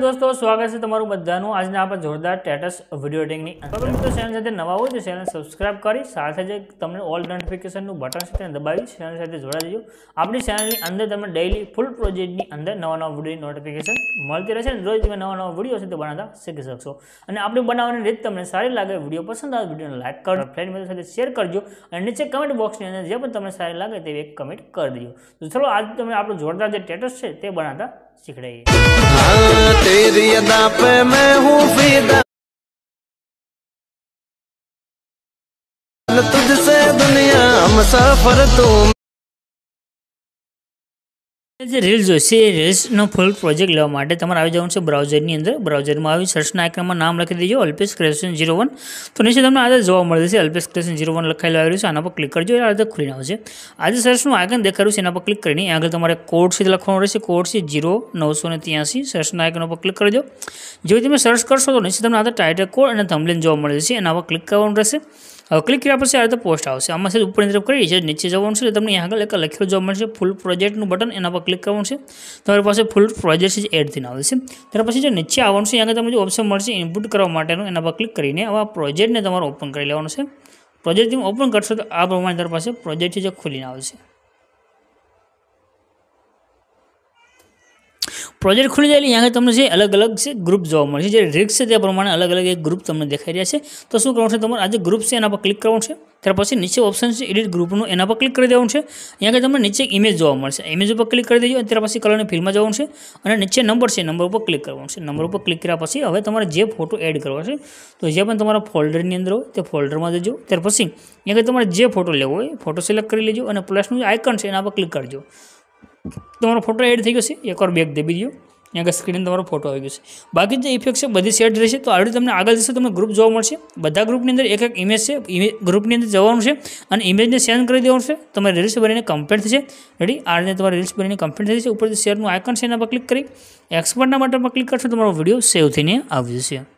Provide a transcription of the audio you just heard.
दोस्तों स्वागत है तमारू बधानु आज आप जोरदार स्टेटस विडियो एडिटिंग तो मित्रों चैनल साथे नवा हो तो चैनल सब्सक्राइब करी साथ ज तमने ऑल नोटिफिकेशन बटन से दबावी चैनल साथे जोड़ा दीजो। अपनी चैनल ની અંદર તમે ડેઈલી ફૂલ પ્રોજેક્ટ ની અંદર નવા નવા વિડિયો નોટિફિકેશન મળતી રહેશે અને રોજ તમે નવા નવા વિડિયો છે તે બનાવતા શીખી શકશો। અને આપણે બનાવવાની રીત તમને સારી લાગે વિડિયો પસંદ આવે વિડિયોને લાઈક કરો ફ્રેન્ડ મિત્રો સાથે શેર કરજો અને નીચે કમેન્ટ બોક્સ ની અંદર જે પણ તમને સારી લાગે તે એક કમેન્ટ કરી દેજો। તો ચલો आज તમે આપણો જોરદાર જે સ્ટેટસ છે તે બનાવતા सीखिए। तेरी अदा पे मैं हूँ फिदा तुझसे दुनिया हम सफर तुम રીલ્સ જોઈશે રીલ્સનો ફૂલ પ્રોજેક્ટ લેવા માટે તમારે આવી જવાનું છે બ્રાઉઝરની અંદર બ્રાઉઝરમાં આવી સર્ચના આઇકનમાં નામ લખી દેજો અલ્પેશ ક્રિએશન 01 તો નીચે તમને આ જોવા મળે છે અલ્પેશ ક્રિએશન 01 લખાયેલું આવ્યું છે આના પર ક્લિક કરજો આ રીતે ખુલીને આવશે। આજે સર્ચનું આઇકન દેખાડ્યું છે એના પર ક્લિક કરીને આગળ તમારે કોડ છે લખવાનું રહેશે કોડ છે 0983 સર્ચના આઇકન પર ક્લિક કરજો। જો તમે સર્ચ કરશો તો નીચે તમને આ ટાઇટલ કોડ અને થંબનેલ જોવા મળે છે એના પર ક્લિક કરવાનું રહેશે। હવે ક્લિક કર્યા પછી આ રીતે પોસ્ટ આવશે આમાં છે ઉપરની તરફ કરી છે નીચે જવાનું છે તમને અહીંયા આગળ એક લખેલું જોવા મળશે ફૂલ પ્રોજેક્ટનું બટન એના પર ક્લિક કરવાનું છે તમારી પાસે ફૂલ પ્રોજેક્ટ છે એડ થઈને આવશે। ત્યાર પછી જો નીચે આવવાનું છે અહીંયા તમને જે ઓપ્શન મળશે ઇનપુટ કરવા માટેનું એના પર ક્લિક કરીને આવા પ્રોજેક્ટને તમારે ઓપન કરી લેવાનું છે। પ્રોજેક્ટ તમે ઓપન કરશો તો આ પ્રમાણે તમારી પાસે પ્રોજેક્ટ છે જે ખુલીને આવશે। प्रोजेक्ट खुली जाए यहाँ तमने अलग अलग से ग्रुप जो मैं जो रिक्स है प्रमाण अलग अलग एक ग्रुप तमने देखाई रहा है। तो शू करवानुं छे आज ग्रुप से एना पर क्लिक करवानुं छे त्यार पछी नीचे ऑप्शन है एडिट ग्रुपનું एना पर क्लिक कर देवानुं छे। अहींया तमने नीचे इमेज जोवा मळशे इमेज पर क्लिक कर देजो त्यार पछी कलर फिल्म में जवानुं छे अने नीचे नंबर है नंबर पर क्लिक करवानुं छे। नंबर पर क्लिक कर्या पछी हवे तमारे जे फोटो एड करवा छे तो जे पण तमारा फोल्डरनी अंदर होय ते फोल्डरमां जजो त्यार पछी अहींया तमारे जे फोटो लेवो होय फोटो सिलेक्ट करी लेजो अने प्लसनुं आइकन छे एना पर क्लिक करजो तमारो फोटो एड थई गयो छे। एकवार बेक दबावी दो यहाँ स्क्रीन तमारो फोटो आई गयो। बाकी जो इफेक्ट है बधी सेट रहे तो आ तमने आगे जशो तमने ग्रुप जोवा मळशे बधा ग्रुपनी अंदर एक एक इमेज है ग्रुपनी अंदर जवानुं छे अने इमेजने सेंड करी देवानुं छे तमारी रील्स बनीने कम्प्लीट थशे। रेडी आ रीते तमारी रील्स बनीने कम्प्लीट थई जशे। ऊपर शेरनुं आइकन छे एना पर क्लिक करी एक्सपोर्टना बटन पर क्लिक करशो तमारो विडियो सेव थईने आवी जशे।